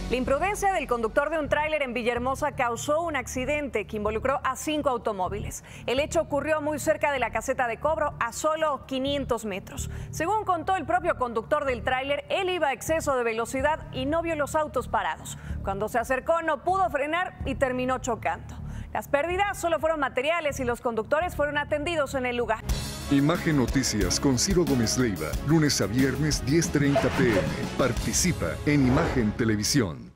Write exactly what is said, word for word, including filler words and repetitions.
La imprudencia del conductor de un tráiler en Villahermosa causó un accidente que involucró a cinco automóviles. El hecho ocurrió muy cerca de la caseta de cobro, a solo quinientos metros. Según contó el propio conductor del tráiler, él iba a exceso de velocidad y no vio los autos parados. Cuando se acercó no pudo frenar y terminó chocando. Las pérdidas solo fueron materiales y los conductores fueron atendidos en el lugar. Imagen Noticias con Ciro Gómez Leiva, lunes a viernes diez treinta p m Participa en Imagen Televisión.